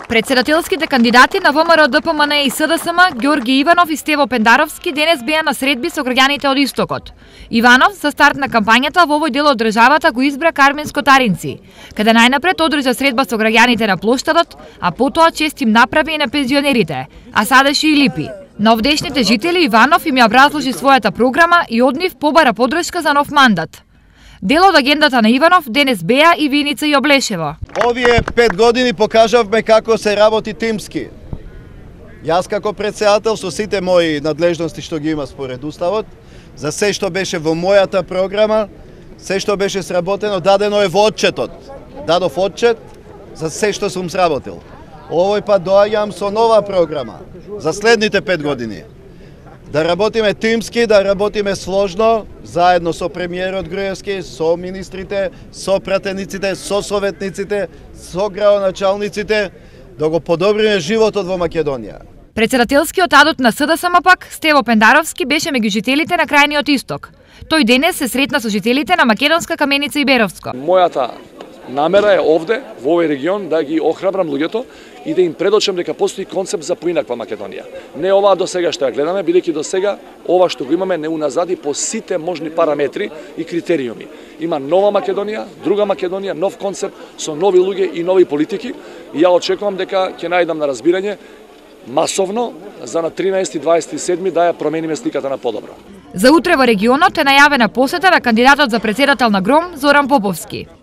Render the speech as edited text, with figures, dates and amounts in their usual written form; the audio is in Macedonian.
Председателските кандидати на ВМРО, ДПМН и СДСМ, Ѓорги Иванов и Стево Пендаровски, денес беа на средби со граѓаните од Истокот. Иванов, за старт на кампањата во овој дел од државата, го избра Кармен Скотаринци, каде најнапред одржа средба со граѓаните на плоштадот, а потоа чест им направи и на пензионерите, а садеше и липи. На овдешните жители Иванов им ја образложи својата програма и од нив побара поддршка за нов мандат. Дел од агендата на Иванов денес беа и Виница Јоблешева. Овие 5 години покажавме како се работи тимски. Јас како председател со сите мои надлежности што ги има според уставот, за се што беше во мојата програма, се што беше сработено, дадено е во отчетот. Дадов отчет за се што сум сработил. Овој пат доаѓам со нова програма за следните 5 години. Да работиме тимски, да работиме сложно, заедно со премиерот Груевски, со министрите, со пратениците, со советниците, со градоначалниците, да го подобриме животот во Македонија. Председателскиот адот на СДСМ пак, Стево Пендаровски, беше меѓу жителите на крајниот исток. Тој денес се сретна со жителите на Македонска Каменица и Беровско. Мојата намера е овде, во овој регион, да ги охрабрам луѓето и да им предочам дека постои концепт за поинаква Македонија. Не оваа до сега што ја гледаме, бидејќи до сега ова што го имаме не уназади по сите можни параметри и критериуми. Има нова Македонија, друга Македонија, нов концепт со нови луѓе и нови политики и ја очекувам дека ќе најдам на разбирање масовно за на 13-27 да ја промениме сликата на подобро. За утре во регионот е најавена посета на кандидатот за председател на ГРОМ Зоран Поповски.